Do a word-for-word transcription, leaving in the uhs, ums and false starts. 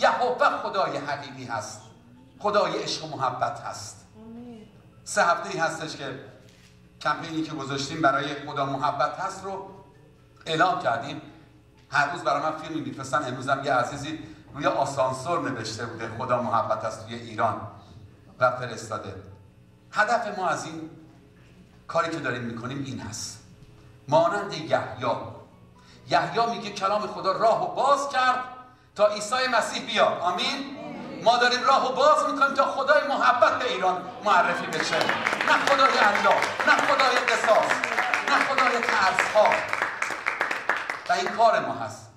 یهوه خدای حقیقی هست، خدای عشق و محبت هست. سه هفته ای هستش که کمپینی که گذاشتیم برای خدا محبت هست رو اعلام کردیم. هر روز برای من فیلمی میفرستن. امروز هم یه عزیزی روی آسانسور نوشته بوده خدا محبت هست توی ایران و فرستاده. هدف ما از این کاری که داریم میکنیم این هست، مانند یحیی. یحیی میگه کلام خدا راهو باز کرد تا عیسی مسیح بیاد. آمین. ما داریم راهو باز میکنیم تا خدای محبت به ایران معرفی بشه، نه خدای الله، نه خدای قصاص، نه خدای ترس‌ها. و این کار ما هست.